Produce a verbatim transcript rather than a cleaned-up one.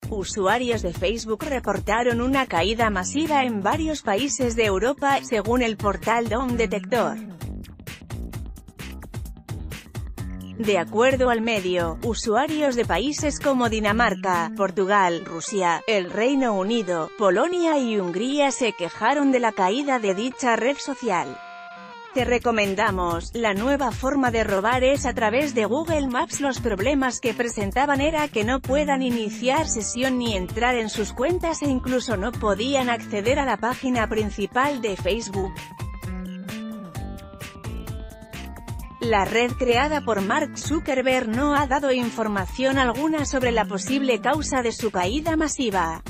Usuarios de Facebook reportaron una caída masiva en varios países de Europa, según el portal Doom Detector. De acuerdo al medio, usuarios de países como Dinamarca, Portugal, Rusia, el Reino Unido, Polonia y Hungría se quejaron de la caída de dicha red social. Te recomendamos, la nueva forma de robar es a través de Google Maps. Los problemas que presentaban era que no puedan iniciar sesión ni entrar en sus cuentas e incluso no podían acceder a la página principal de Facebook. La red creada por Mark Zuckerberg no ha dado información alguna sobre la posible causa de su caída masiva.